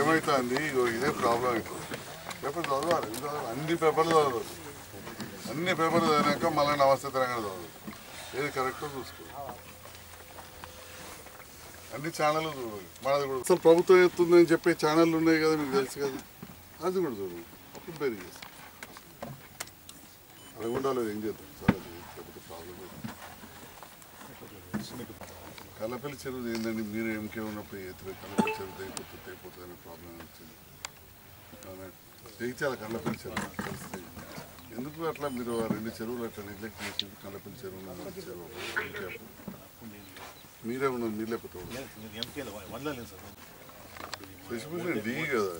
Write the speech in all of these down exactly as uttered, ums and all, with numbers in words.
ఏమవుతుంది ఇదే ప్రాబ్లం అవుతుంది. పేపర్ చదవాలి, అన్ని పేపర్లు చదవదు, అన్ని పేపర్లు చదివాక మళ్ళీ నమస్తే తెలంగాణ చదవదు. ఏది కరెక్టో చూసుకో, అన్ని ఛానళ్ళు చూడాలి. మనది కూడా అసలు ప్రభుత్వం ఎత్తుందని చెప్పే ఛానళ్ళు ఉన్నాయి కదా, మీకు తెలుసు కదా, అది కూడా చూడండి. అప్పుడు పేరు చేస్తాం అడగొండాలో ఏం చేద్దాం సార్, అది లేకపోతే ప్రాబ్లం. కల్లపల్లి చెరువు ఏంటండి, మీరు ఎంకే ఉన్నప్పుడు ఎత్తున కల్లపల్లి చెరువు అయిపోతుంది అయిపోతుంది అనే ప్రాబ్లం వచ్చింది. జయించాలి కల్లపల్లి చెరువు తెలుస్తుంది. ఎందుకు అట్లా మీరు రెండు చెరువులు అట్లా నెగ్లెక్ట్ చేసి కల్లపల్లి చెరువు చెరువు మీరే ఉన్నారు, మీరు లేకపోతే డి కదా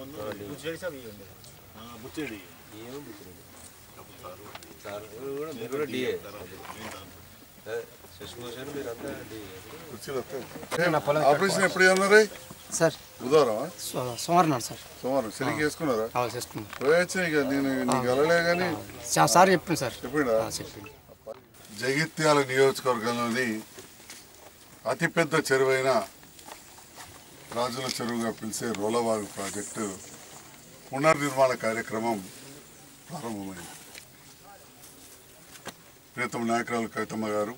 ఆపరేషన్ ఎప్పుడు అన్నారా సార్? బుధవారం సోమవారం సార్. సోమవారం సరిగ్గా చేసుకున్నారా? చేసుకున్నాను. పోయొచ్చాయి ఇక నేను నీకు వెళ్ళలే కానీ సార్ చెప్పింది సార్. చెప్పిండా? జగిత్యాల నియోజకవర్గంలోని అతిపెద్ద చెరువైన రాజుల చెరువుగా పిలిచే రోలవాగు ప్రాజెక్టు పునర్నిర్మాణ కార్యక్రమం ప్రారంభమైంది. ప్రీతం నాయకురాలు కవితమ్మ గారు,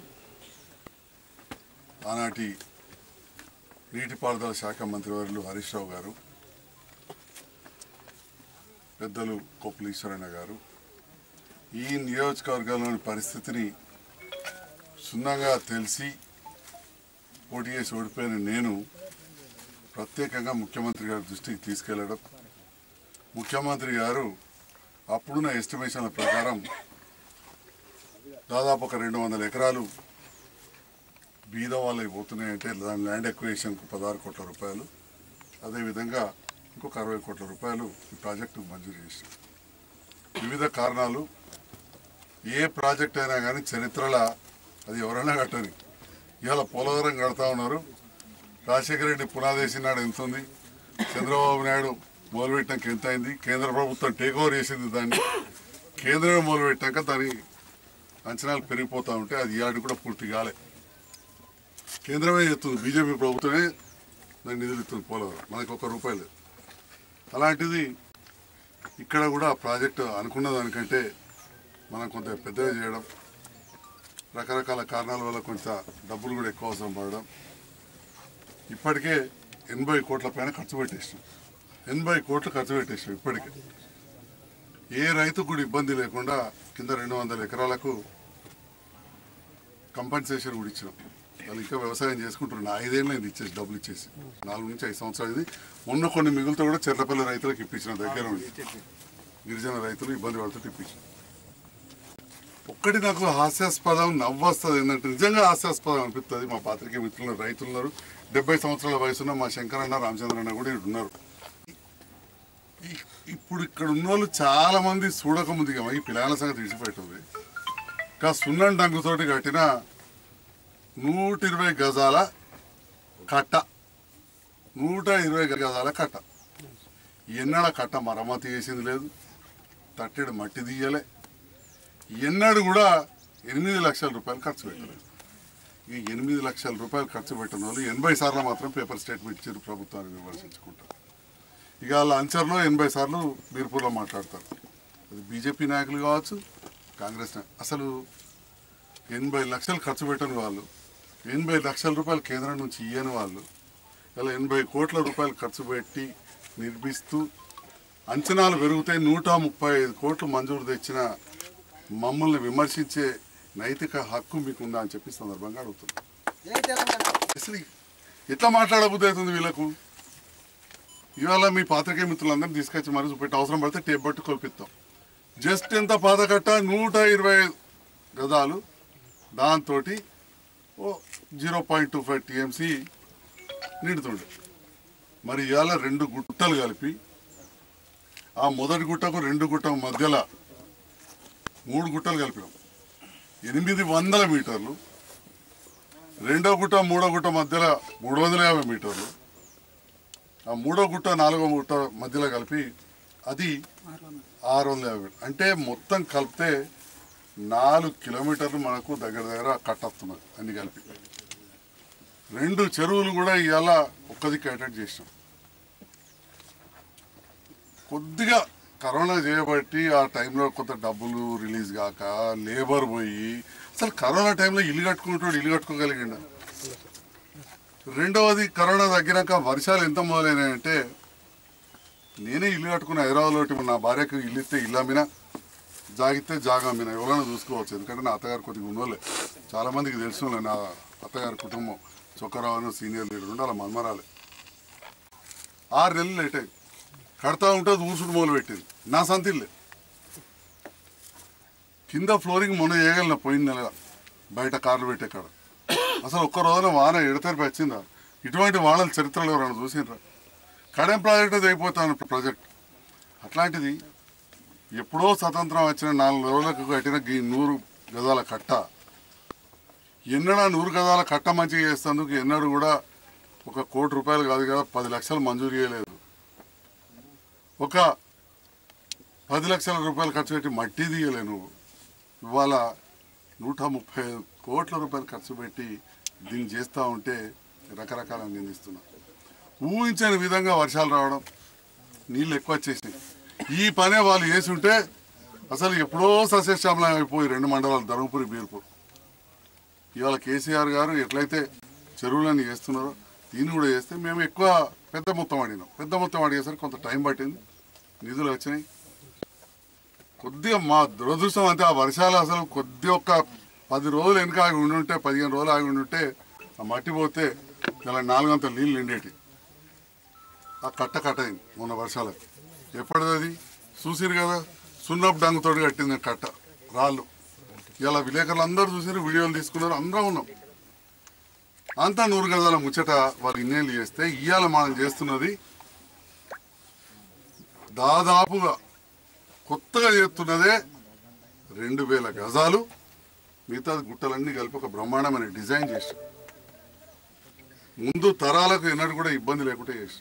ఆనాటి నీటిపారుదల శాఖ మంత్రివర్యులు హరీష్ రావు గారు, పెద్దలు కొప్పుల ఈశ్వరయ్య గారు ఈ నియోజకవర్గంలోని పరిస్థితిని క్షుణ్ణంగా తెలిసి పోటీ చేసి ఓడిపోయిన నేను ప్రత్యేకంగా ముఖ్యమంత్రి గారి దృష్టికి తీసుకెళ్లడం, ముఖ్యమంత్రి గారు అప్పుడున్న ఎస్టిమేషన్ల ప్రకారం దాదాపు ఒక రెండు వందల ఎకరాలు బీద వాళ్ళకి పోతున్నాయంటే దాని ల్యాండ్ ఎక్విజిషన్కు పదహారు కోట్ల రూపాయలు, అదేవిధంగా ఇంకొక అరవై కోట్ల రూపాయలు ఈ ప్రాజెక్టుకు మంజూరు చేశారు. వివిధ కారణాలు, ఏ ప్రాజెక్ట్ అయినా కానీ చరిత్రలో అది ఎవరైనా కట్టని. ఇవాళ పోలవరం కడతా ఉన్నారు, రాజశేఖర రెడ్డి పునాదేశి నాడు ఎంత ఉంది, చంద్రబాబు నాయుడు మొదలుపెట్టినాక ఎంత అయింది, కేంద్ర ప్రభుత్వం టేక్ ఓవర్ చేసింది దాన్ని, కేంద్రమే మొదలుపెట్టాక దాని అంచనాలు పెరిగిపోతూ ఉంటే అది ఏడు కూడా పూర్తి కాలే. కేంద్రమే చేస్తుంది, బీజేపీ ప్రభుత్వమే దాన్ని నిధులు ఇస్తుంది పోలవరం, మనకు ఒక్క రూపాయలు. అలాంటిది ఇక్కడ కూడా ప్రాజెక్టు అనుకున్న దానికంటే మనం కొంత పెద్దగా చేయడం, రకరకాల కారణాల వల్ల కొంత డబ్బులు కూడా ఎక్కువ అవసరం పడడం, ఇప్పటికే ఎనభై కోట్ల పైన ఖర్చు పెట్టేసాం. ఎనభై కోట్లు ఖర్చు పెట్టేసాం ఇప్పటికే. ఏ రైతు కూడా ఇబ్బంది లేకుండా కింద రెండు వందల ఎకరాలకు కంపెన్సేషన్ కూడా ఇచ్చినాం. వాళ్ళు ఇంకా వ్యవసాయం చేసుకుంటున్నారు. ఐదేళ్ళు ఇది ఇచ్చేసి డబ్బులు ఇచ్చేసి నాలుగు నుంచి ఐదు సంవత్సరాలు ఇది. మొన్న కొన్ని మిగులుతో కూడా చెర్లపల్లి రైతులకు ఇప్పించిన, దగ్గర ఉండి గిరిజన రైతులు ఇబ్బంది పడుతుంటే ఇప్పించిన. ఒక్కటి నాకు హాస్యాస్పదం నవ్వు వస్తుంది ఏంటంటే, నిజంగా హాస్యాస్పదం అనిపిస్తుంది. మా పాత్రికేయ మిత్రులు రైతులు ఉన్నారు, డెబ్బై సంవత్సరాల వయసున్న మా శంకరన్న రామచంద్రన్న కూడా ఇక్కడ ఉన్నారు. ఇప్పుడు ఇక్కడ ఉన్న వాళ్ళు చాలా మంది చూడకముందుగా ఈ పిల్లల సంగతి విడిచిపెట్టింది. ఇంకా సున్నం డంగుతోటి కట్టిన నూట ఇరవై గజాల కట్ట, నూట ఇరవై గజాల కట్ట, ఎన్నడ కట్ట మరమ్మతి చేసింది లేదు, తట్టెడు మట్టి తీయలే, ఎన్నడు కూడా ఎనిమిది లక్షల రూపాయలు ఖర్చు పెట్టలేదు. ఈ ఎనిమిది లక్షల రూపాయలు ఖర్చు పెట్టిన వాళ్ళు ఎనభై సార్లు మాత్రం పేపర్ స్టేట్మెంట్ ఇచ్చారు ప్రభుత్వాన్ని విమర్శించుకుంటారు. ఇక వాళ్ళ అంచర్లో ఎనభై సార్లు బీర్పూర్లో మాట్లాడతారు. అది బీజేపీ నాయకులు కావచ్చు, కాంగ్రెస్ నాయకులు. అసలు ఎనభై లక్షలు ఖర్చు పెట్టని వాళ్ళు, ఎనభై లక్షల రూపాయలు కేంద్రం నుంచి ఇయ్యని వాళ్ళు ఇలా ఎనభై కోట్ల రూపాయలు ఖర్చు పెట్టి నిర్మిస్తూ అంచనాలు పెరుగుతాయి, నూట ముప్పై ఐదు కోట్లు మంజూరు తెచ్చిన మమ్మల్ని విమర్శించే నైతిక హక్కు మీకుందా అని చెప్పి సందర్భంగా అడుగుతున్నాం. అసలు ఎట్లా మాట్లాడబుద్ధి అవుతుంది వీళ్ళకు? ఇవాళ మీ పాత్రికేయ మిత్రులందరినీ తీసుకొచ్చి మరి చూపెట్టి అవసరం పడితే టేప్ బట్టి కొలిపిస్తాం. జస్ట్ ఎంత పాత కట్ట, నూట ఇరవై గజాలు, దాంతో ఓ zero point two five TMC నిండుతుండే. మరి ఇవాళ రెండు గుట్టలు కలిపి ఆ మొదటి గుట్టకు రెండు గుట్ట మధ్యలో మూడు గుట్టలు కలిపినాం, ఎనిమిది వందల మీటర్లు. రెండో గుట్ట మూడో గుట్ట మధ్యలో మూడు వందల యాభై మీటర్లు. ఆ మూడో గుట్ట నాలుగో గుట్ట మధ్యలో కలిపి అది ఆరు వందల యాభై. అంటే మొత్తం కలిపితే నాలుగు కిలోమీటర్లు మనకు దగ్గర దగ్గర కట్టొస్తున్నది అన్ని కలిపి. రెండు చెరువులు కూడా ఇవాళ ఒక్కది కేటెడ్ చేసినాం. కొద్దిగా కరోనా చేయబట్టి ఆ టైంలో కొంత డబ్బులు రిలీజ్ కాక లేబర్ పోయి అసలు కరోనా టైంలో ఇల్లు కట్టుకుంటాడు ఇల్లు కట్టుకోగలిగిండ. రెండవది కరోనా తగ్గినాక వర్షాలు ఎంత మొదలైనాయంటే నేనే ఇల్లు కట్టుకున్న హైదరాబాద్లో నా భార్యకు ఇల్లు ఇస్తే ఇల్లు అమ్మినా జాగితే జాగా అమ్మినా ఎవరైనా చూసుకోవచ్చు. ఎందుకంటే నా అత్తగారు కొద్దిగా ఉన్నోళ్ళే చాలామందికి తెలుసు నా అత్తగారి కుటుంబం చొక్కరావు సీనియర్ లీడర్ ఉండి అలా మన్మరాలే. ఆరు నెలలు లేట్ అయ్యి కడతా ఉంటే ఊసుడు మొదలు పెట్టింది నా సంతిల్లే. కింద ఫ్లోరింగ్ మొన్న చేయగలిగిన పోయిన నెల బయట కార్లు పెట్టే కాడ అసలు ఒక్క రోజున వాన ఎడతెరిపి వచ్చిందా? ఇటువంటి వానల చరిత్రలో ఎవరైనా చూసినరా? కడెం ప్రాజెక్ట్ అది అయిపోతాను ప్రాజెక్ట్. అట్లాంటిది ఎప్పుడో స్వతంత్రం వచ్చిన నాలుగు రోజులకు కట్టిన ఈ నూరు గజాల కట్ట ఎన్నడా నూరు గజాల కట్ట మంచిగా చేస్తేందుకు ఎన్నడూ కూడా ఒక కోటి రూపాయలు కాదు కదా పది లక్షలు మంజూరు చేయలేదు. ఒక పది లక్షల రూపాయలు ఖర్చు పెట్టి మట్టి తీయలే నువ్వు. ఇవాళ నూట ముప్పై కోట్ల రూపాయలు ఖర్చు పెట్టి దీన్ని చేస్తూ ఉంటే రకరకాల నిందిస్తున్నా. ఊహించని విధంగా వర్షాలు రావడం నీళ్ళు ఎక్కువ వచ్చేసినాయి. ఈ పనే వాళ్ళు చేసి ఉంటే అసలు ఎప్పుడో సస్యశ్యామలం అయిపోయి రెండు మండలాలు ధర్మపురి బీర్పూర్. ఇవాళ కేసీఆర్ గారు ఎట్లయితే చెరువులన్నీ చేస్తున్నారో దీన్ని కూడా చేస్తే మేము ఎక్కువ పెద్ద మొత్తం అడిగినాం. పెద్ద మొత్తం అడిగేసరికి కొంత టైం పట్టింది, నిధులు వచ్చినాయి. కొద్దిగా మా దురదృష్టం అంతే ఆ వర్షాలు అసలు కొద్ది ఒక్క పది రోజులు వెనుక ఆగి ఉండి ఉంటే పదిహేను రోజులు ఆగి ఉండి ఉంటే ఆ మట్టి పోతే ఇలా నాలుగంత నీళ్ళు నిండేటి. ఆ కట్ట కట్టయింది మొన్న వర్షాలకు. ఎప్పటిది చూసిరు కదా సున్నపు డంగుతోటి కట్టింది కట్ట రాళ్ళు. ఇలా విలేకరులు అందరూ చూసిరు, వీడియోలు తీసుకున్నారు, అందరం ఉన్నాం. అంతా నూరు గజాల ముచ్చట వాళ్ళు ఇన్నేళ్ళు చేస్తే ఇవాళ మనం చేస్తున్నది దాదాపుగా కొత్తగా చేస్తున్నదే రెండు వేల గజాలు. మిగతా గుట్టలన్నీ కలిపి ఒక బ్రహ్మాండమైన డిజైన్ చేసి ముందు తరాలకు ఎన్నడూ కూడా ఇబ్బంది లేకుండా చేసి.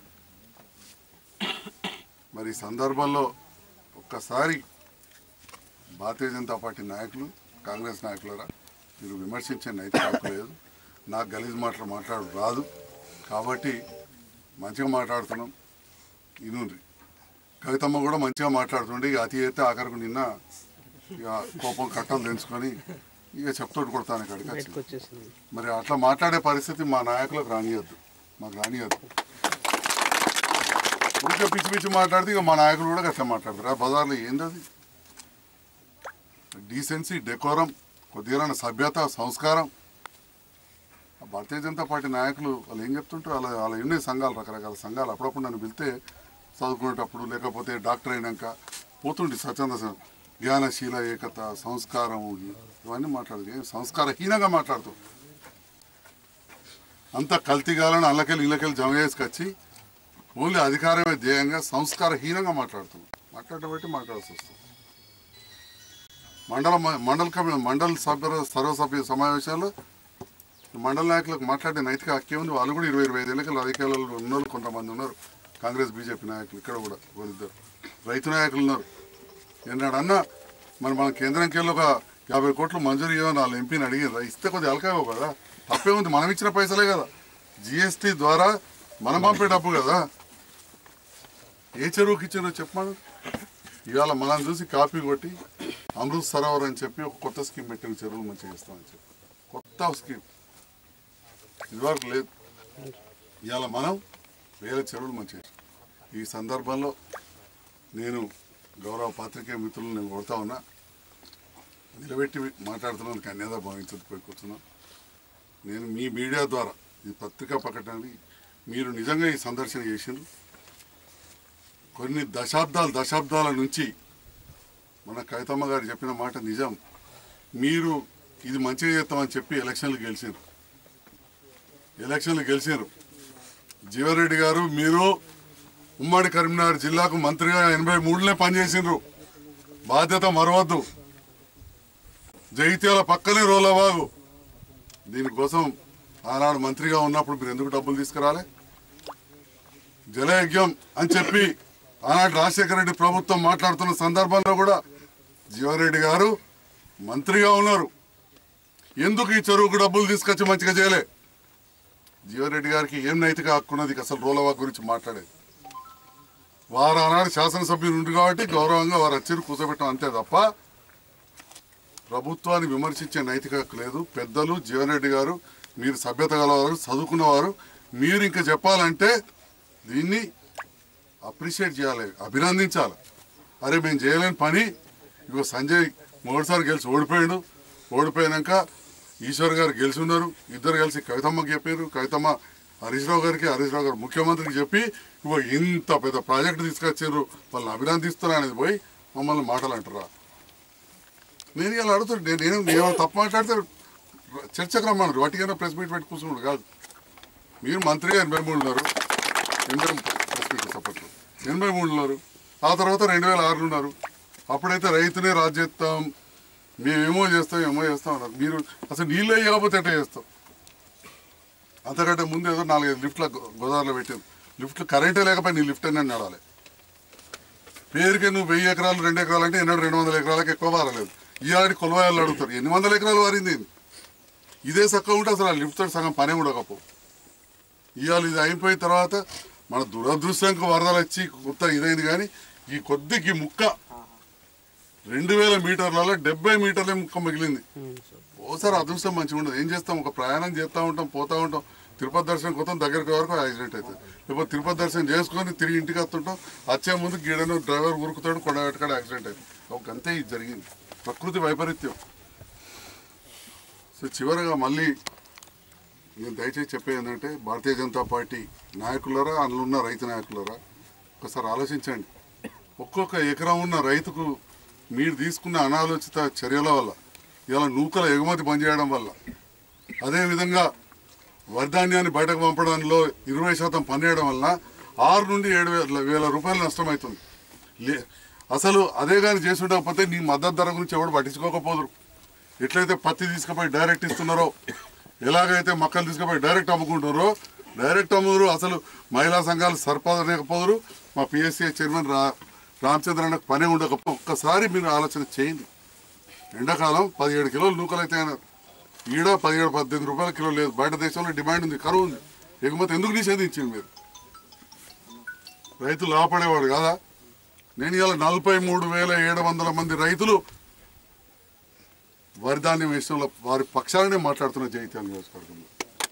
మరి ఈ సందర్భంలో ఒక్కసారి భారతీయ జనతా పార్టీ నాయకులు కాంగ్రెస్ నాయకులరా మీరు విమర్శించే నైతిక హక్కు లేదు. నాకు గలీజ్ మాటలు మాట్లాడు రాదు కాబట్టి మంచిగా మాట్లాడుతున్నాం. ఇనుండ్రి కవితమ్మ కూడా మంచిగా మాట్లాడుతుండే ఇక అతి అయితే ఆఖరికి నిన్న ఇక కోపం కట్టలు తెంచుకొని ఇక చెప్తోటి కొడతాను ఇక్కడికి వచ్చింది. మరి అట్లా మాట్లాడే పరిస్థితి మా నాయకులకు రానియద్దు, మాకు రానియద్దు. ఊరికే పిచ్చి పిచ్చి మాట్లాడితే ఇక మా నాయకులు కూడా అట్లా మాట్లాడతారు. ఆ బజార్లో ఏంది అది డీసెన్సీ డెకోరం కొద్దిగా సభ్యత సంస్కారం. భారతీయ జనతా పార్టీ నాయకులు వాళ్ళు ఏం చెప్తుంటారు అలా వాళ్ళ ఎన్ని సంఘాలు రకరకాల సంఘాలు అప్పుడప్పుడు నన్ను పిలితే చదువుకునేటప్పుడు లేకపోతే డాక్టర్ అయినాక పోతుండే స్వచ్ఛంద జ్ఞానశీల ఏకత సంస్కారం ఇవన్నీ మాట్లాడదు. సంస్కారహీనంగా మాట్లాడుతూ అంత కల్తీగాలను అల్లకెళ్ళి ఇళ్ళకెళ్ళి జమ చేసుకొచ్చి ఓన్లీ అధికారమే ధ్యేయంగా సంస్కారహీనంగా మాట్లాడుతున్నాం. మాట్లాడబట్టి మాట్లాడాల్సి వస్తుంది. మండల మండల కమి మండల సభ్యుల సర్వసభ్య సమావేశాల్లో మండల నాయకులకు మాట్లాడే నైతిక హక్కే ఉంది. వాళ్ళు కూడా ఇరవై ఇరవై ఐదు ఏళ్ళకి రాజకీయాలలో ఉన్నారు, కొంతమంది ఉన్నారు. కాంగ్రెస్ బీజేపీ నాయకులు ఇక్కడ కూడా కొనిద్దరు రైతు నాయకులు ఉన్నారు. ఎన్నాడన్నా మరి మన కేంద్రంకి వెళ్ళి ఒక యాభై కోట్లు మంజూరు ఇవ్వని వాళ్ళు ఎంపీని అడిగారు. ఇస్తే కొద్దిగా అలకాయవు కదా, తప్పే ఉంది. మనం ఇచ్చిన పైసలే కదా, జిఎస్టీ ద్వారా మనం పంపే డబ్బు కదా. ఏ చెరువుకి ఇచ్చారో చెప్పమను. ఇవాళ మనం చూసి కాపీ కొట్టి అమృత్ సరోవర్ అని చెప్పి ఒక కొత్త స్కీమ్ పెట్టిన చెరువులు మంచిగా చేస్తామని చెప్పి కొత్త స్కీమ్ ఇదివరకు లేదు. ఇవాళ మనం వేల చెరువులు మంచిగా. ఈ సందర్భంలో నేను గౌరవ పాత్రికేయ మిత్రులు నేను కొడతా ఉన్నా, నిలబెట్టి మాట్లాడుతున్నాను అన్యదా భావించదు పోయి కూర్చున్నా. నేను మీ మీడియా ద్వారా ఈ పత్రికా ప్రకటనని మీరు నిజంగా ఈ సందర్శన చేసిండ్రు. కొన్ని దశాబ్దాల దశాబ్దాల నుంచి మన కవితమ్మ గారు చెప్పిన మాట నిజం. మీరు ఇది మంచిగా చేస్తామని చెప్పి ఎలక్షన్లు గెలిచారు ఎలక్షన్లు గెలిచారు జీవారెడ్డి గారు మీరు ఉమ్మడి కరీంనగర్ జిల్లాకు మంత్రిగా ఎనభై మూడులే పనిచేసిండ్రు. బాధ్యత మరవద్దు. జగిత్యాల పక్కనే రోలబాగు. దీనికోసం ఆనాడు మంత్రిగా ఉన్నప్పుడు మీరు ఎందుకు డబ్బులు తీసుకురాలే? జలయజ్ఞం అని చెప్పి ఆనాడు రాజశేఖర రెడ్డి ప్రభుత్వం మాట్లాడుతున్న సందర్భంలో కూడా జీవారెడ్డి గారు మంత్రిగా ఉన్నారు. ఎందుకు ఈ చెరువుకు డబ్బులు తీసుకొచ్చి మంచిగా చేయలే? జీవారెడ్డి గారికి ఏం నైతిక హక్కు ఉన్నది అసలు రోలవా గురించి మాట్లాడేది? వారు ఆనాడు శాసనసభ్యులు ఉండు కాబట్టి గౌరవంగా వారు వచ్చి కూర్చోబెట్టడం అంతే తప్ప ప్రభుత్వాన్ని విమర్శించే నైతిక హక్కు లేదు. పెద్దలు జీవన్ రెడ్డి గారు, మీరు సభ్యత గలవారు, చదువుకున్నవారు, మీరు ఇంకా చెప్పాలంటే దీన్ని అప్రిషియేట్ చేయాలి, అభినందించాలి. అరే మేము చేయలేని పని ఇగో సంజయ్ మూడుసారి గెలిచి ఓడిపోయాడు. ఓడిపోయాక ఈశ్వర్ గారు గెలిచి ఉన్నారు. ఇద్దరు కలిసి కవితమ్మకి చెప్పారు. కవితమ్మ హరీష్ రావు గారికి, హరీష్ రావు గారు ముఖ్యమంత్రికి చెప్పి ఇగో ఇంత పెద్ద ప్రాజెక్టు తీసుకొచ్చారు, వాళ్ళని అభినందిస్తున్నా అనేది పోయి మమ్మల్ని మాటలు అంటారా? నేను ఇలా అడుగుతాను. నేను నేను నేను తప్పు మాట్లాడితే చర్చకు రమ్మన్నారు. వాటికైనా ప్రెస్ మీట్ పెట్టి కూర్చున్నాడు కాదు. మీరు మంత్రిగా ఎనభై మూడు ఉన్నారు, ఎనభై ప్రెస్ మీట్ సపోర్ట్లు ఎనభై మూడు ఉన్నారు. ఆ తర్వాత రెండు వేల ఆరులో ఉన్నారు. అప్పుడైతే రైతునే రాజ్యత్వం, మేమేమో చేస్తాం ఏమో చేస్తాం అన్నారు. మీరు అసలు నీళ్ళు వేయకపోతే ఎట్లా చేస్తాం? అంతకంటే ముందు ఏదో నాలుగైదు లిఫ్ట్ల గోదావరిలో పెట్టాను. లిఫ్ట్లు కరెంటే లేకపోయి నీ లిఫ్ట్ అని నడాలి. పేరుకే నువ్వు వెయ్యి ఎకరాలు రెండు ఎకరాలు అంటే ఎన్నడూ రెండు వందల ఎకరాలకు ఎక్కువ వారలేదు. ఈనాడు కొలవాళ్ళు అడుగుతారు ఎన్ని వందల ఎకరాలు వారింది. ఇదే చక్కగా ఉంటే అసలు ఆ లిఫ్ట్ తోటి సగం పనే ఉండకపో. ఇవాళ ఇది అయిపోయిన తర్వాత మన దురదృష్టంకి వరదలు వచ్చి కొత్త ఇదైంది. కానీ ఈ కొద్దికి ముక్క రెండు వేల మీటర్లలో డెబ్బై మీటర్లే ముక్క మిగిలింది. ఓసారి అదృష్టం మంచిగా ఉండదు. ఏం చేస్తాం, ఒక ప్రయాణం చేస్తూ ఉంటాం, పోతూ ఉంటాం. తిరుపతి దర్శనం కొత్త దగ్గరికి వరకు యాక్సిడెంట్ అవుతుంది. లేకపోతే తిరుపతి దర్శనం చేసుకొని తిరిగి ఇంటికి వస్తుంటాం. వచ్చే ముందు గీడను డ్రైవర్ ఉరుకుతాడు, కొండగట్టుకాడ యాక్సిడెంట్ అవుతుంది. ఒక అంతే ఇది జరిగింది. ప్రకృతి వైపరీత్యం. సో చివరగా మళ్ళీ నేను దయచేసి చెప్పేది ఏంటంటే, భారతీయ జనతా పార్టీ నాయకులరా, అందులో ఉన్న రైతు నాయకులరా, ఒకసారి ఆలోచించండి. ఒక్కొక్క ఎకరం ఉన్న రైతుకు మీరు తీసుకున్న అనాలోచిత చర్యల వల్ల, ఇలా నూకల ఎగుమతి పనిచేయడం వల్ల, అదేవిధంగా వరిధాన్యాన్ని బయటకు పంపడంలో ఇరవై శాతం పనిచేయడం వల్ల ఆరు నుండి ఏడు వేల వేల రూపాయలు నష్టమవుతుంది. లే అసలు అదే కానీ చేసి ఉండకపోతే నీ మద్దతు ధర గురించి ఎవడు పట్టించుకోకపోదురు. ఎట్లయితే పత్తి తీసుకుపోయి డైరెక్ట్ ఇస్తున్నారో, ఎలాగైతే మొక్కలు తీసుకుపోయి డైరెక్ట్ అమ్ముకుంటున్నారో, డైరెక్ట్ అమ్ముదురు. అసలు మహిళా సంఘాలు సరిపోదలేకపోదురు. మా పిఎస్సీ చైర్మన్ రా రామచంద్ర అన్నకు పనే ఉండకపో. ఒక్కసారి మీరు ఆలోచన చేయండి. ఎండాకాలం పదిహేడు కిలోలు నూకలు అయితే అన్నారు. ఈడ పదిహేడు పద్దెనిమిది రూపాయల కిలో లేదు. బయట దేశంలో డిమాండ్ ఉంది, కరువు ఉంది. ఎగుమతి ఎందుకు నిషేధించింది మీరు? రైతులు లాభపడేవాడు కదా. నేను ఇవాళ నలభై మూడు వేల ఏడు వందల మంది రైతులు వరిధాన్యం విషయంలో వారి పక్షాలనే మాట్లాడుతున్న జగిత్యాల నియోజకవర్గంలో,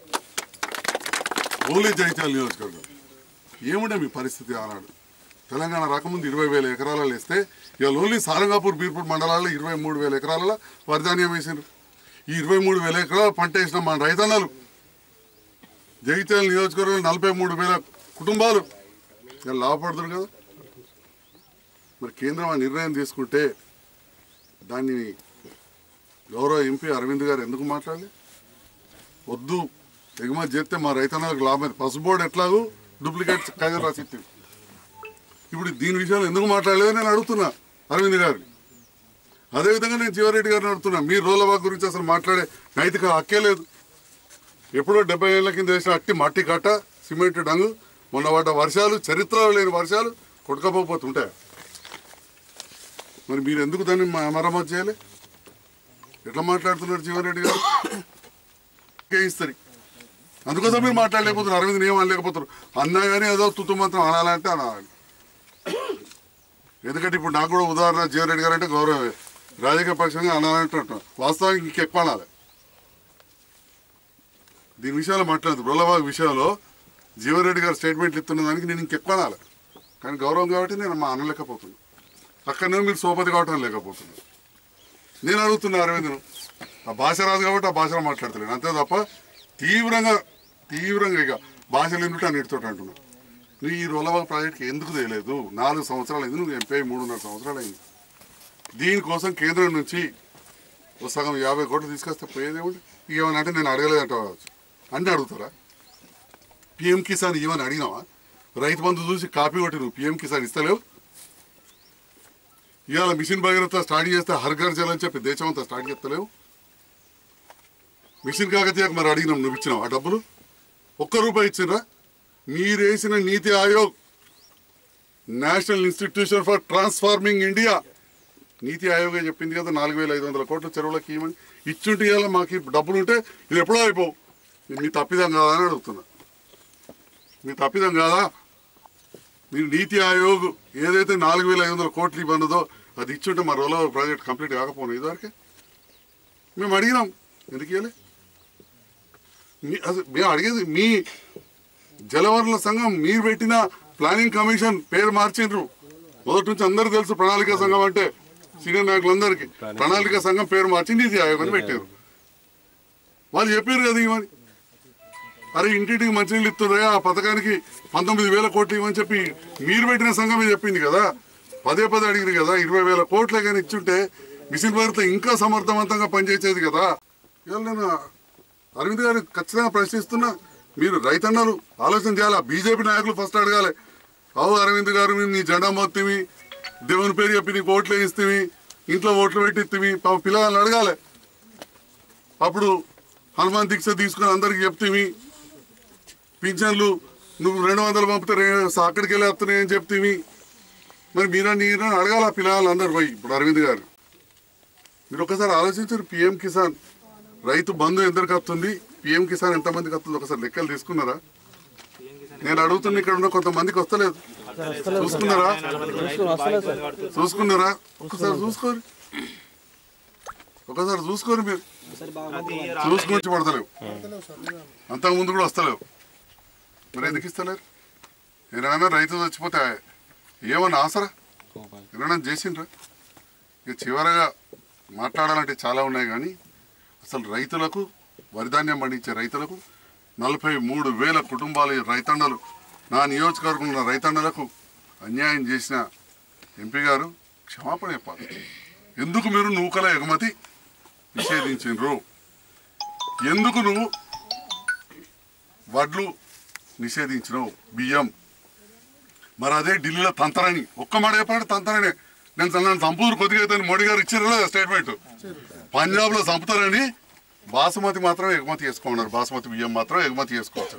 ఓన్లీ జగిత్యాల నియోజకవర్గం. ఏముండే మీ పరిస్థితి ఆనాడు? తెలంగాణ రాకముందు ఇరవై వేల ఎకరాలలో వేస్తే ఇవాళ ఓన్లీ సారంగాపూర్ బీర్పూర్ మండలాల్లో ఇరవై మూడు వేల ఎకరాలలో వరిధాన్యం వేసారు. ఈ ఇరవై మూడు వేల ఎకరాలు పంట వేసిన మన రైతన్నలు జగిత్యాల నియోజకవర్గంలో నలభై మూడు వేల కుటుంబాలు ఇలా లాభపడుతున్నారు కదా. మరి కేంద్రం ఆ నిర్ణయం తీసుకుంటే దాన్ని గౌరవ ఎంపీ అరవింద్ గారు ఎందుకు మాట్లాడాలి? వద్దు, ఎగుమతి చేస్తే మా రైతన్నలకు లాభం. పసుబోర్డు ఎట్లాగూ డూప్లికేట్ కాగితం రాసిచ్చి ఇప్పుడు దీని విషయంలో ఎందుకు మాట్లాడలేదు నేను అడుగుతున్నా అరవింద్ గారిని. అదేవిధంగా నేను జీవారెడ్డి గారిని అడుగుతున్నా, మీరు రోలబాగ్ గురించి అసలు మాట్లాడే నైతిక హక్కే లేదు. ఎప్పుడో డెబ్బై ఏళ్ళ కింద వేసిన అట్టి మట్టి కట్ట సిమెంట్ డంగు మొన్న పడ్డ వర్షాలు, చరిత్రలో లేని వర్షాలు కొట్టుకపోతుంటాయి. మరి మీరు ఎందుకు దాన్ని మరమ్మతు చేయాలి? ఎట్లా మాట్లాడుతున్నారు జీవారెడ్డి గారు? ఇస్తారు. అందుకోసం మీరు మాట్లాడలేకపోతున్నారు. అరవింద్ ఏం అనలేకపోతారు. అన్నా కానీ ఏదో తుత్తు మాత్రం అనాలంటే అనాలి. ఎందుకంటే ఇప్పుడు నాకు కూడా ఉదాహరణ జీవారెడ్డి గారు అంటే గౌరవమే. రాజకీయ పక్షంగా అనాలంటే వాస్తవానికి ఇంకెక్కువ అనాలి. దీని విషయాలు మాట్లాడదు. రోలబాగ్ విషయంలో జీవారెడ్డి గారు స్టేట్మెంట్లు ఇస్తున్న దానికి నేను ఇంకెక్కువ అనాలి. కానీ గౌరవం కాబట్టి నేను మా అనలేకపోతున్నాను. అక్కడనే మీరు సోపతి కావటం లేకపోతున్నాను. నేను అడుగుతున్నా అరవింద్ను, ఆ భాష రాదు కాబట్టి ఆ భాషలో మాట్లాడతలేను అంతే తప్ప తీవ్రంగా తీవ్రంగా ఇక భాషలు ఎందుకు అని ఇటుతోటి అంటున్నాను. నువ్వు ఈ రోలబాగ్ ప్రాజెక్ట్కి ఎందుకు తెలియలేదు? నాలుగు సంవత్సరాలు అయింది, నువ్వు ఎంపీ మూడున్నర సంవత్సరాలు అయింది. దీనికోసం కేంద్రం నుంచి ఒక సగం యాభై కోట్లు తీసుకొస్తే పోయేదేమిటి? ఏమని అంటే నేను అడగలేదంట కావచ్చు అన్నీ అడుగుతారా? పిఎం కిసాన్ ఇవని అడిగినావా? రైతు బంధు చూసి కాపీ కొట్టి నువ్వు పిఎం కిసాన్ ఇస్తలేవు. ఇవాళ మిషన్ భగీరథ స్టార్ట్ చేస్తే హర్ఘర్ జల్ అని చెప్పి దేశం అంతా స్టార్ట్ చేస్తలేవు. మిషన్ కాకతీయకు మరి అడిగినాం, నువ్వు ఇచ్చినావు ఆ డబ్బులు? ఒక్క రూపాయి ఇచ్చినరా? మీరేసిన Niti Aayog, national institution for transforming India, Niti ఆయోగే చెప్పింది కదా నాలుగు వేల ఐదు వందల కోట్ల చెరువులకి ఇవ్వమని. ఇచ్చుంటే ఇవాళ మాకు డబ్బులు ఉంటే ఇది ఎప్పుడో అయిపోవు. మీ తప్పిదం కాదా అని అడుగుతున్నా. మీ తప్పిదం కాదా? మీరు నీతి ఆయోగ్ ఏదైతే నాలుగు వేల ఐదు వందల కోట్లు ఇవ్వన్నదో అది ఇచ్చుంటే మా రోలో ప్రాజెక్ట్ కంప్లీట్ కాకపోయినా ఇదివరకే మేము అడిగినాం ఎందుకు ఇవ్వలే మీ అసలు మేము అడిగేది మీ జలవనరుల సంఘం మీరు పెట్టిన ప్లానింగ్ కమిషన్ పేరు మార్చిండ్రు మొదటి నుంచి అందరూ తెలుసు ప్రణాళిక సంఘం అంటే సీనియర్ నాయకులందరికీ ప్రణాళిక సంఘం పేరు మార్చి నీతి ఆయోగ్ అని పెట్టారు వాళ్ళు చెప్పారు కదా ఇవని అరే ఇంటింటికి మంచినీళ్ళు ఇస్తున్నాయా ఆ పథకానికి పంతొమ్మిది వేల కోట్లు ఇవ్వని చెప్పి మీరు పెట్టిన సంఘమే చెప్పింది కదా పదే పదే అడిగింది కదా ఇరవై వేల కోట్లే కానీ ఇచ్చుంటే మిషన్ భగీరథ ఇంకా సమర్థవంతంగా పనిచేసేది కదా ఇవాళ నేను అరవింద్ గారు ఖచ్చితంగా ప్రశ్నిస్తున్నా మీరు రైతన్నలు ఆలోచన చేయాలా బీజేపీ నాయకులు ఫస్ట్ అడగాలి అవు అరవింద్ గారు మీరు నీ జెండా మొత్తివి దేవుని పేరు చెప్పి నీకు ఓట్లు వేయిస్తేవి ఇంట్లో ఓట్లు పెట్టిస్తేవి పిల్లగాళ్ళని అడగాలి అప్పుడు హనుమాన్ దీక్ష తీసుకుని అందరికి చెప్తేవి పింఛన్లు నువ్వు రెండు వందలు పంపితే అక్కడికి వెళ్ళి వస్తున్నాయని చెప్తేవి మరి మీరా నీరా అడగాల పిల్లలు అందరు పోయి ఇప్పుడు అరవింద్ గారు మీరు ఒకసారి ఆలోచించారు పిఎం కిసాన్ రైతు బంధు ఎందరికి వస్తుంది పిఎం కిసాన్ ఎంతమందికి వస్తుంది ఒకసారి లెక్కలు తీసుకున్నారా నేను అడుగుతున్నా ఇక్కడ ఉన్న కొంతమందికి వస్తలేదు చూసుకున్నారా చూసుకున్నారా ఒకసారి చూసుకోరు ఒకసారి చూసుకోరు మీరు చూసుకొని పడతలేవు అంతకు ముందు కూడా వస్తలేవు మరి ఎందుకు ఇస్తలేరు ఏమైనా రైతు చచ్చిపోతే ఏమన్నా ఆసరా ఏమైనా చేసిండ్రా ఇక చివరగా మాట్లాడాలంటే చాలా ఉన్నాయి కానీ అసలు రైతులకు వరిధాన్యం పండించే రైతులకు నలభై మూడు వేల కుటుంబాల రైతన్నలు నా నియోజకవర్గం ఉన్న రైతన్నలకు అన్యాయం చేసిన ఎంపీ గారు క్షమాపణ చెప్పాలి ఎందుకు మీరు నూకల ఎగుమతి నిషేధించిండ్రు ఎందుకు నువ్వు వడ్లు నిషేధించినావు బియ్యం మరి అదే ఢిల్లీలో తంతరని ఒక్క మాట చెప్పాడు తంతరనే నేను నన్ను చంపుతారు కొద్దిగా అయితే మోడీ గారు ఇచ్చారు స్టేట్మెంట్ పంజాబ్ లో చంపుతారని బాసుమతి మాత్రం ఎగుమతి చేసుకోమన్నారు బాసుమతి బియ్యం మాత్రం ఎగుమతి చేసుకోవచ్చు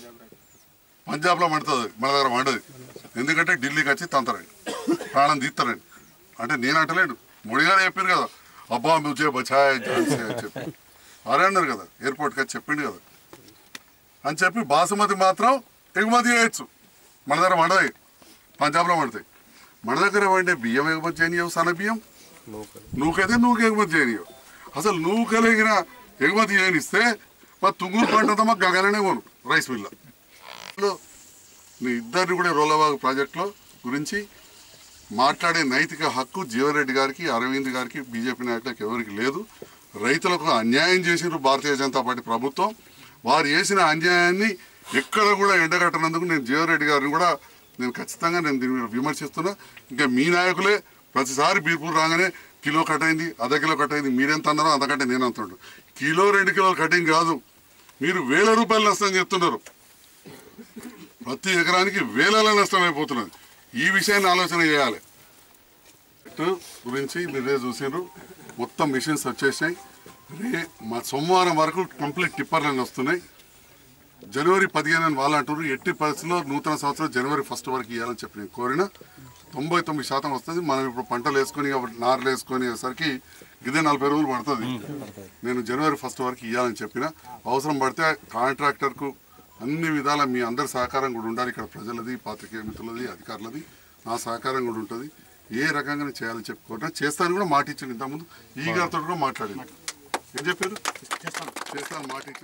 పంజాబ్ లో మండుతుంది మన దగ్గర మండదు ఎందుకంటే ఢిల్లీకి వచ్చి తంతరని ప్రాణం తీస్తారని అంటే నేను అంటలేడు మోడీ గారు చెప్పారు కదా అబ్బా ముజే బచాయ్ ఝాన్సీ అని చెప్పి అరే అన్నారు కదా ఎయిర్పోర్ట్కి వచ్చి చెప్పిండు కదా అని చెప్పి బాసుమతి మాత్రం ఎగుమతి చేయొచ్చు మన దగ్గర వండదు పంజాబ్లో వండుతాయి మన దగ్గర వండే బియ్యం ఎగుమతి చేయనియవు సన్న బియ్యం నూకైతే నూక ఎగుమతి చేయనియవు అసలు నూకలిగిన ఎగుమతి చేయనిస్తే మా తుంగూరు పంట మాకు గగననే పోను రైస్ మిల్లో మీ ఇద్దరిని కూడా రోలబాగ్ ప్రాజెక్టులో గురించి మాట్లాడే నైతిక హక్కు జీవన్ రెడ్డి గారికి అరవింద్ గారికి బీజేపీ నాయకులకు ఎవరికి లేదు రైతులకు అన్యాయం చేసినారు భారతీయ జనతా పార్టీ ప్రభుత్వం వారు చేసిన అన్యాయాన్ని ఎక్కడ కూడా ఎండగట్టనందుకు నేను జీవన్ రెడ్డి గారిని కూడా నేను ఖచ్చితంగా నేను దీని మీద విమర్శిస్తున్నా ఇంకా మీ నాయకులే ప్రతిసారి బీర్పూర్ రాగానే కిలో కట్ అయింది అర్ధ కిలో కట్ అయింది మీరెంత అన్నారో అంతకంటే నేను అంటున్నాడు కిలో రెండు కిలోలు కటింగ్ కాదు మీరు వేల రూపాయలు నష్టం చెప్తున్నారు ప్రతి ఎకరానికి వేల నష్టం అయిపోతున్నది ఈ విషయాన్ని ఆలోచన చేయాలి గురించి మీరే చూసారు మొత్తం మిషన్స్ వచ్చేసాయి రే మా సోమవారం వరకు కంప్లీట్ టిప్పర్లన్నీ వస్తున్నాయి జనవరి పదిహేను అని వాళ్ళు అంటారు ఎట్టి పరిస్థితుల్లో నూతన సంవత్సరం జనవరి ఫస్ట్ వరకు ఇవ్వాలని చెప్పి నేను కోరిన తొంభై తొమ్మిది శాతం వస్తుంది మనం ఇప్పుడు పంటలు వేసుకొని నార్లు వేసుకొని సరికి ఇదే నలభై రోజులు పడుతుంది నేను జనవరి ఫస్ట్ వరకు ఇవ్వాలని చెప్పిన అవసరం పడితే కాంట్రాక్టర్కు అన్ని విధాల మీ అందరి సహకారం కూడా ఉండాలి ఇక్కడ ప్రజలది పాత్రికేయ మిత్రులది అధికారులది నా సహకారం కూడా ఉంటుంది ఏ రకంగా చేయాలని చెప్పుకుంటా చేస్తాను కూడా మాట ఇచ్చింది ఇంతకుముందు ఈ గారితో కూడా మాట్లాడింది ఏం చెప్పారు చేస్తాను మాట ఇచ్చి